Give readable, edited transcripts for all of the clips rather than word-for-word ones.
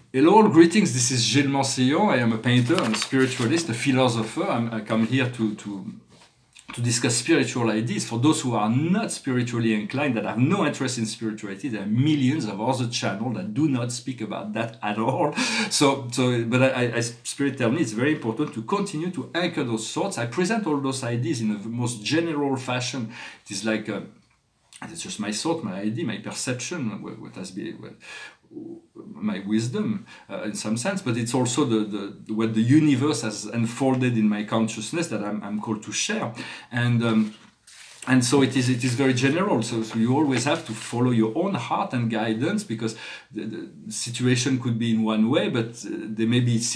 Hello, greetings. This is Gilles Mansillon. I am a painter and a spiritualist, a philosopher. I come here to discuss spiritual ideas. For those who are not spiritually inclined, that have no interest in spirituality, there are millions of other channels that do not speak about that at all. But Spirit tell me it's very important to continue to anchor those thoughts. I present all those ideas in the most general fashion. It is like it's just my thought, my idea, my perception, what has been. My wisdom in some sense, but it's also what the universe has unfolded in my consciousness that I'm called to share, and so it is very general. So you always have to follow your own heart and guidance, because the situation could be in one way, but there may be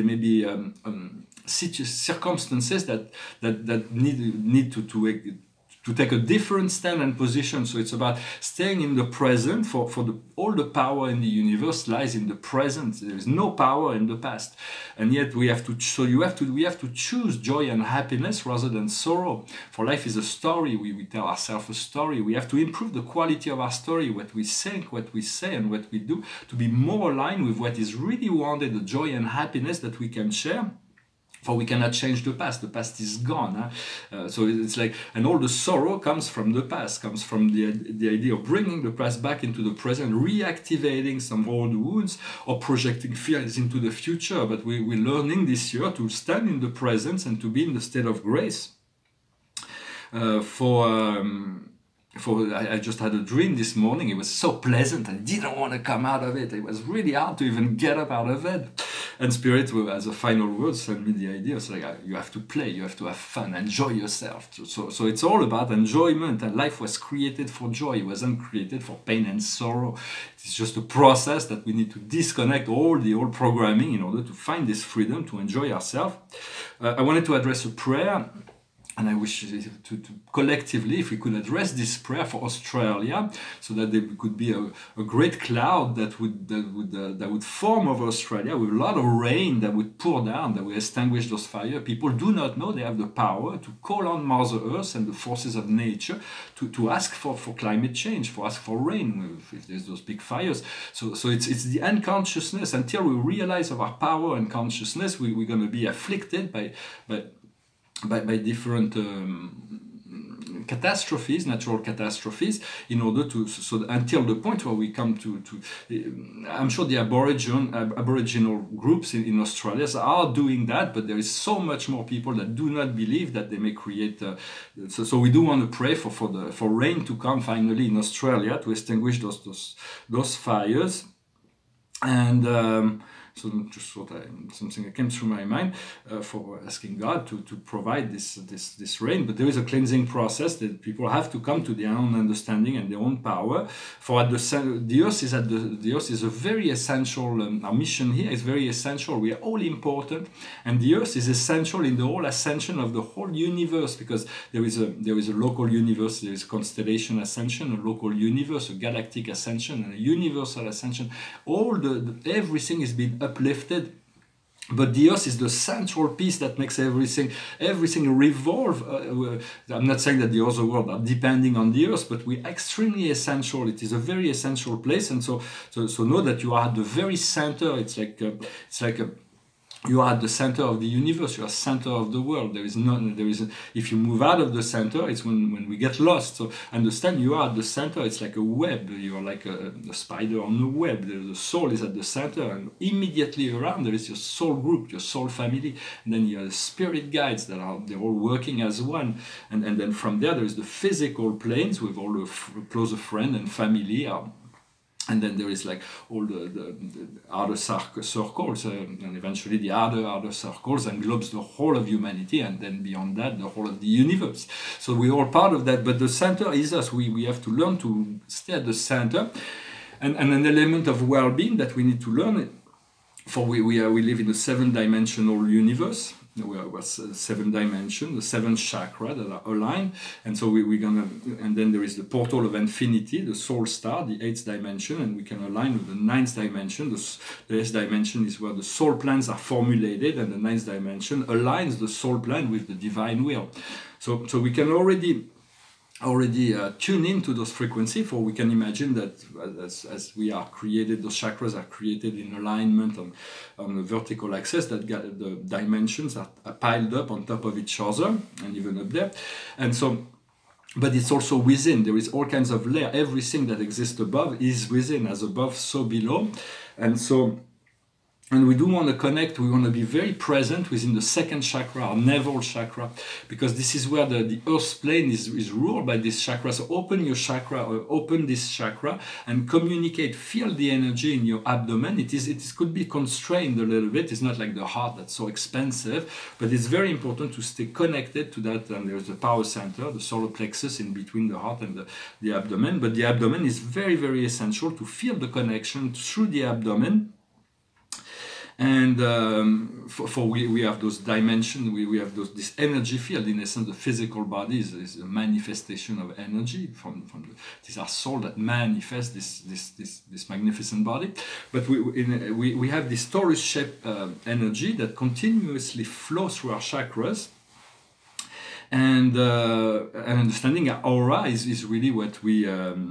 circumstances that need to take a different stand and position. So it's about staying in the present. All the power in the universe lies in the present. There is no power in the past, and yet we have to. So we have to choose joy and happiness rather than sorrow. For life is a story. We tell ourselves a story. We have to improve the quality of our story, what we think, what we say, and what we do, to be more aligned with what is really wanted, the joy and happiness that we can share. For we cannot change the past is gone. So it's like, and all the sorrow comes from the past, comes from the idea of bringing the past back into the present, reactivating some old wounds, or projecting fears into the future. But we're learning this year to stand in the presence and to be in the state of grace. I just had a dream this morning. It was so pleasant. I didn't want to come out of it. It was really hard to even get up out of bed. And Spirit, as a final word, sent me the idea. It's like, you have to play, you have to have fun, enjoy yourself. So it's all about enjoyment. And life was created for joy. It wasn't created for pain and sorrow. It's just a process that we need to disconnect all the old programming in order to find this freedom to enjoy ourselves. I wanted to address a prayer. And I wish to collectively, if we could address this prayer for Australia, so that there could be a great cloud that would form over Australia with a lot of rain that would pour down, that would extinguish those fires. People do not know they have the power to call on Mother Earth and the forces of nature to ask for climate change, for ask for rain if there's those big fires. So it's the unconsciousness. Until we realize of our power and consciousness, we're going to be afflicted by different catastrophes, natural catastrophes, in order to, so until the point where we come to I'm sure the Aboriginal groups in Australia are doing that, but there is so much more people that do not believe that they may create. So we do want to pray for rain to come finally in Australia to extinguish those fires, and. So just something that came through my mind for asking God to provide this rain. But there is a cleansing process that people have to come to their own understanding and their own power. For the earth is a very essential. Our mission here is very essential. We are all important, and the earth is essential in the whole ascension of the whole universe, because there is a local universe, there is constellation ascension, a local universe, a galactic ascension, and a universal ascension. Everything is being uplifted, but the earth is the central piece that makes everything revolve. I'm not saying that the other world are depending on the earth, but we're extremely essential. It is a very essential place, and so know that you are at the very center. It's like you are at the center of the universe. You are center of the world. If you move out of the center, it's when we get lost. So understand, you are at the center. It's like a web. You are like a spider on a web. The soul is at the center, and immediately around there is your soul group, your soul family, and then you have the spirit guides they're all working as one. And then from there is the physical planes with all the closer friend and family. And then there is like all the outer circles, and eventually the outer circles englobes the whole of humanity, and then beyond that, the whole of the universe. So we're all part of that, but the center is us. We have to learn to stay at the center, and an element of well-being that we need to learn. For we live in a 7-dimensional universe. We are 7 dimensions, the 7 chakras that are aligned, and so and then there is the portal of infinity, the soul star, the 8th dimension, and we can align with the 9th dimension. The 8th dimension is where the soul plans are formulated, and the 9th dimension aligns the soul plan with the divine will. So we can already already tune into those frequencies, for we can imagine that as we are created, those chakras are created in alignment on the vertical axis, that the dimensions are piled up on top of each other and even up there. And so, but it's also within. There is all kinds of layer. Everything that exists above is within, as above, so below. And so, and we do want to connect, we want to be very present within the second chakra, our navel chakra, because this is where the earth plane is ruled by this chakra. So open your chakra, or open this chakra and communicate, feel the energy in your abdomen. It could be constrained a little bit. It's not like the heart that's so expensive, but it's very important to stay connected to that. And there's the power center, the solar plexus in between the heart and the abdomen. But the abdomen is very, very essential to feel the connection through the abdomen. And we have those dimensions, we have this energy field. In essence, the physical body is a manifestation of energy these are souls that manifest this magnificent body. But we have this torus-shaped energy that continuously flows through our chakras. And understanding our aura is really what we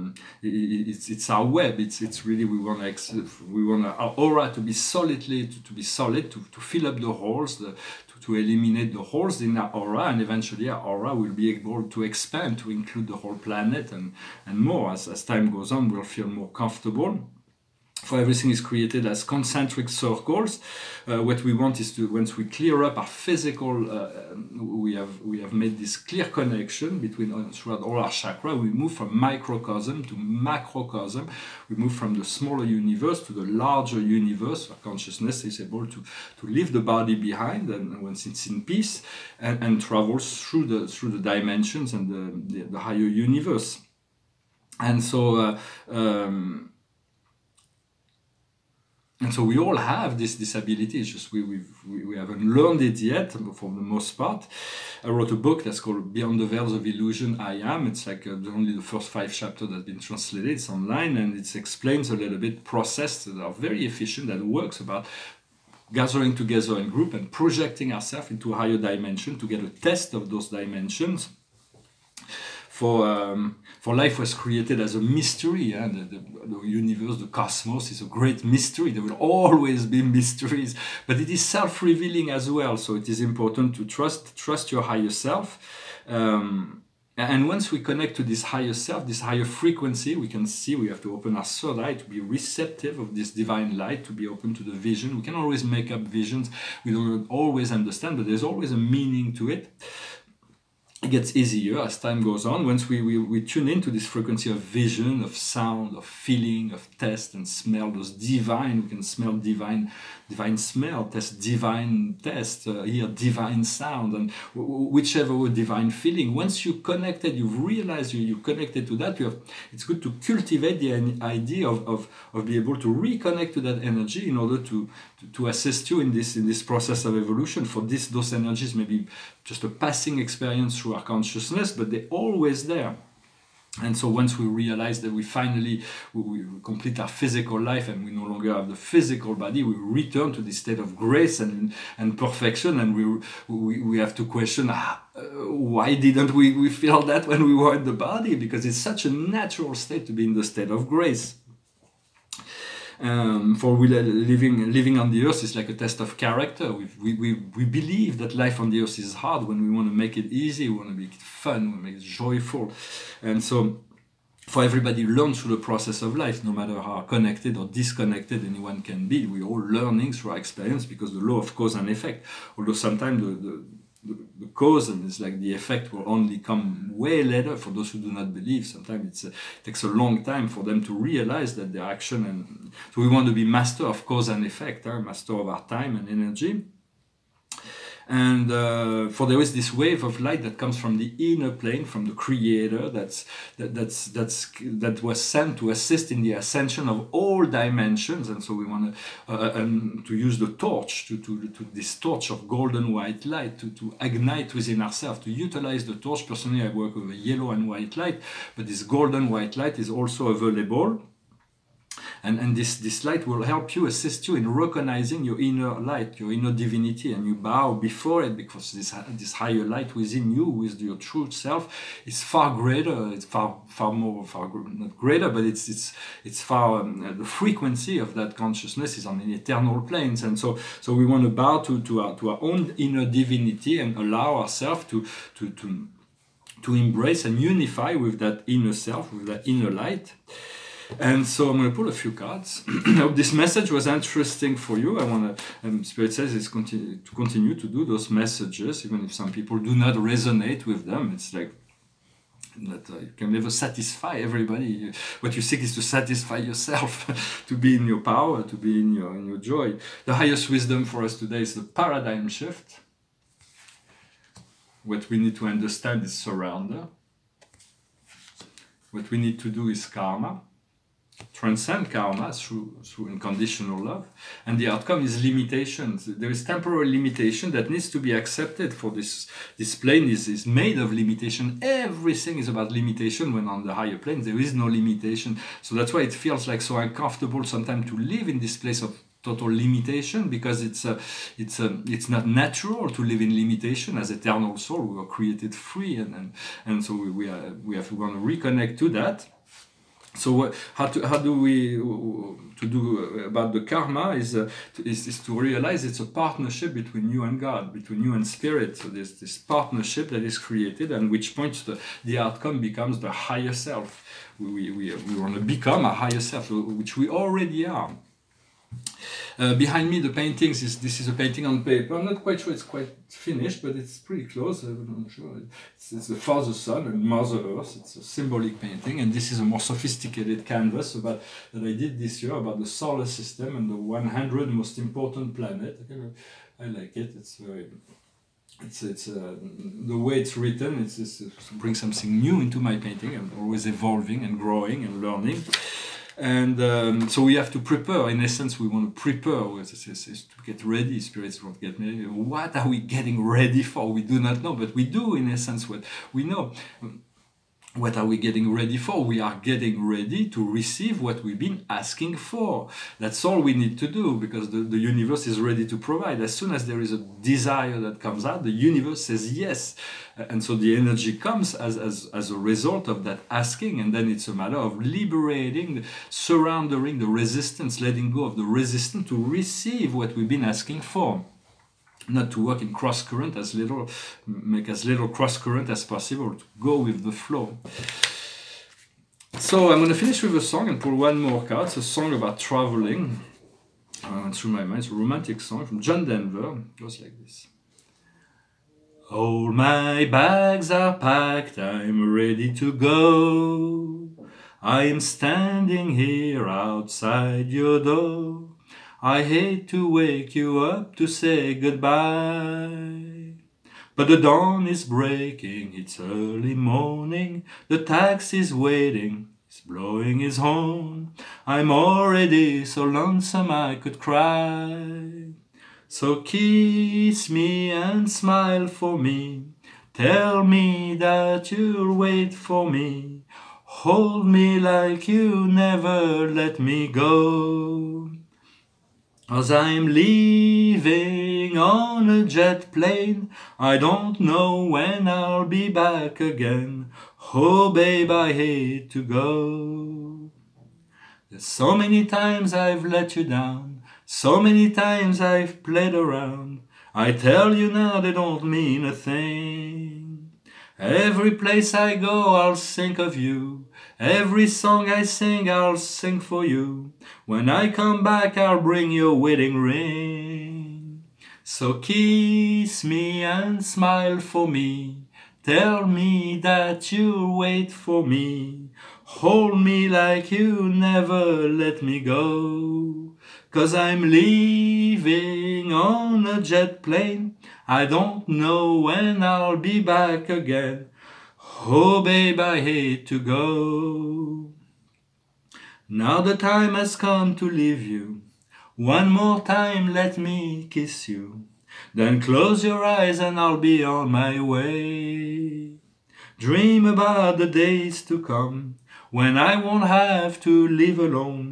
it's our web. It's really we want our aura to be solid, to fill up the holes, to eliminate the holes in our aura, and eventually our aura will be able to expand to include the whole planet and more. As time goes on, we'll feel more comfortable. For everything is created as concentric circles. What we want is to, once we clear up our physical, we have made this clear connection between throughout all our chakra. We move from microcosm to macrocosm. We move from the smaller universe to the larger universe. Our consciousness is able to leave the body behind, and once it's in peace, and travels through the dimensions and the higher universe. And so. And so we all have this ability. It's just we haven't learned it yet, for the most part. I wrote a book that's called Beyond the Veils of Illusion, I Am. It's like only the first 5 chapters that have been translated. It's online, and it explains a little bit process that are very efficient, that works about gathering together in group and projecting ourselves into a higher dimension to get a test of those dimensions. For life was created as a mystery, and the universe, the cosmos, is a great mystery. There will always be mysteries, but it is self-revealing as well. So it is important to trust your higher self. And once we connect to this higher self, this higher frequency, we can see we have to open our third eye to be receptive of this divine light, to be open to the vision. We can always make up visions. We don't always understand, but there's always a meaning to it. It gets easier as time goes on. Once we tune into this frequency of vision, of sound, of feeling, of taste and smell, those divine, we can smell divine smell, taste divine taste, hear divine sound, and whichever divine feeling. Once you connected, you've realized you connected to that. It's good to cultivate the idea of being able to reconnect to that energy in order to assist you in this process of evolution. For those energies may be just a passing experience through our consciousness, but they're always there. And so once we realize that we finally we complete our physical life and we no longer have the physical body, we return to this state of grace and perfection, and we have to question, why didn't we feel that when we were in the body? Because it's such a natural state to be in the state of grace. For living on the earth is like a test of character. We believe that life on the earth is hard. When we want to make it easy, we want to make it fun, we want to make it joyful. And so for everybody who learns through the process of life, no matter how connected or disconnected anyone can be, we're all learning through our experience, because the law of cause and effect, although sometimes the cause and it's like the effect will only come way later for those who do not believe. Sometimes it takes a long time for them to realize that their action, and so we want to be master of cause and effect, master of our time and energy. And for there is this wave of light that comes from the inner plane, from the Creator, that was sent to assist in the ascension of all dimensions. And so we want to use the torch, to this torch of golden white light, to ignite within ourselves, to utilize the torch. Personally, I work with a yellow and white light, but this golden white light is also available. And this light will help you, assist you in recognizing your inner light, your inner divinity, and you bow before it, because this higher light within you, with your true self, is far greater. It's far not greater, but it's far the frequency of that consciousness is on the eternal planes. And so we want to bow to our own inner divinity and allow ourselves to embrace and unify with that inner self, with that inner light. And so I'm going to pull a few cards. I hope this message was interesting for you. I want to, Spirit says it's continue to do those messages, even if some people do not resonate with them. It's like that you can never satisfy everybody. What you seek is to satisfy yourself, to be in your power, to be in your joy. The highest wisdom for us today is the paradigm shift. What we need to understand is surrender. What we need to do is karma. Transcend karma through unconditional love, and the outcome is limitations. There is temporary limitation that needs to be accepted. For this plane is made of limitation. Everything is about limitation, when on the higher plane there is no limitation. So that's why it feels like so uncomfortable sometimes to live in this place of total limitation, because it's not natural to live in limitation. As eternal soul, we were created free, and so we want to reconnect to that. So how do we do about the karma is to realize it's a partnership between you and God, between you and Spirit. So there's this partnership that is created, and which points the outcome becomes the higher self. We want to become a higher self, which we already are. Behind me, the paintings this is a painting on paper. I'm not quite sure it's quite finished, but it's pretty close. I'm sure it's the Father, Son, and Mother Earth. It's a symbolic painting, and this is a more sophisticated canvas that I did this year about the solar system and the 100 most important planet. I like it. It's very. It's the way it's written. It's brings something new into my painting. I'm always evolving and growing and learning. And so we have to prepare. In essence, we want to prepare to get ready. Spirits want to get ready. What are we getting ready for? We do not know, but we do, in essence, what we know. What are we getting ready for? We are getting ready to receive what we've been asking for. That's all we need to do, because the universe is ready to provide. As soon as there is a desire that comes out, the universe says yes. And so the energy comes as a result of that asking, and then it's a matter of liberating, surrendering the resistance, letting go of the resistance to receive what we've been asking for. Not to work in cross current, make as little cross current as possible, to go with the flow. So I'm going to finish with a song and pull one more card. It's a song about traveling. Through my mind, it's a romantic song from John Denver. It goes like this. All my bags are packed, I'm ready to go. I am standing here outside your door. I hate to wake you up to say goodbye, but the dawn is breaking, it's early morning, the taxi's waiting, he's blowing his horn. I'm already so lonesome I could cry. So kiss me and smile for me, tell me that you'll wait for me, hold me like you never let me go. As I'm leaving on a jet plane, I don't know when I'll be back again. Oh babe, I hate to go. There's so many times I've let you down, so many times I've played around. I tell you now they don't mean a thing. Every place I go I'll think of you. Every song I sing, I'll sing for you. When I come back, I'll bring your wedding ring. So kiss me and smile for me. Tell me that you'll wait for me. Hold me like you never let me go. 'Cause I'm leaving on a jet plane. I don't know when I'll be back again. Oh babe, I hate to go. Now the time has come to leave you. One more time let me kiss you. Then close your eyes and I'll be on my way. Dream about the days to come, when I won't have to live alone.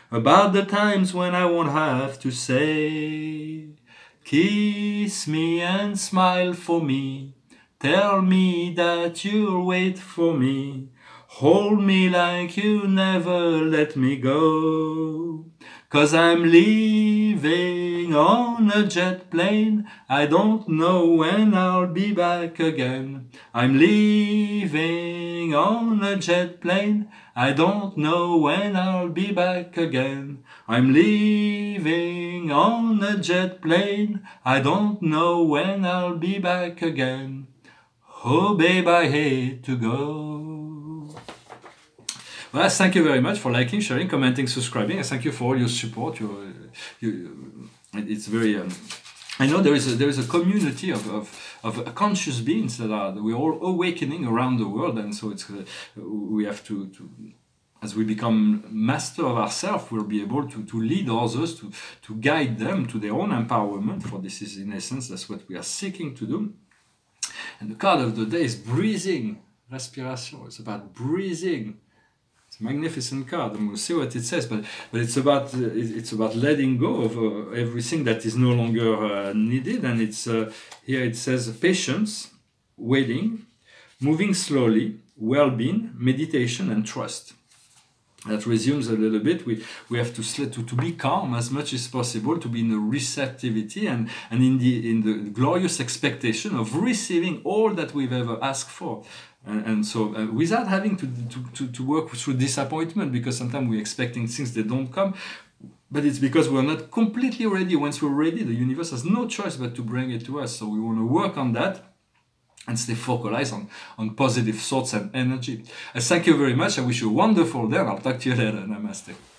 about the times when I won't have to say, kiss me and smile for me, tell me that you'll wait for me, hold me like you never let me go. 'Cause I'm leaving on a jet plane, I don't know when I'll be back again. I'm leaving on a jet plane, I don't know when I'll be back again. I'm leaving on a jet plane, I don't know when I'll be back again. Oh babe, I hate to go. Well, thank you very much for liking, sharing, commenting, subscribing, and thank you for all your support. It's very. I know there is a community of conscious beings that we're all awakening around the world, and so we have to as we become master of ourselves, we'll be able to lead others, to guide them to their own empowerment. For this is in essence that's what we are seeking to do. And the card of the day is breathing, respiration. It's about breathing. It's a magnificent card, and we'll see what it says. But it's about letting go of everything that is no longer needed. And it's here it says patience, waiting, moving slowly, well-being, meditation, and trust. That resumes a little bit. We have to be calm as much as possible, to be in the receptivity and in the glorious expectation of receiving all that we've ever asked for. And so without having to work through disappointment, because sometimes we're expecting things that don't come, but it's because we're not completely ready. Once we're ready, the universe has no choice but to bring it to us. So we want to work on that and stay focused on positive thoughts and energy. Thank you very much. I wish you a wonderful day, and I'll talk to you later. Namaste.